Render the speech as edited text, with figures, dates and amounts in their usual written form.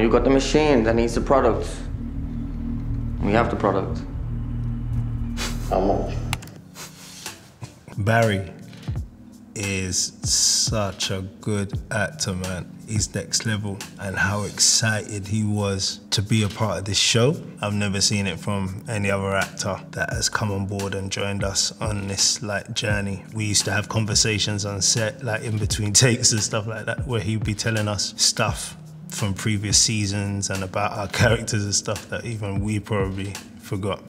You got the machine that needs the product. We have the product. How much? Barry is such a good actor, man. He's next level, and how excited he was to be a part of this show. I've never seen it from any other actor that has come on board and joined us on this journey. We used to have conversations on set, in between takes and stuff like that, where he'd be telling us stuff from previous seasons and about our characters and stuff that even we probably forgot.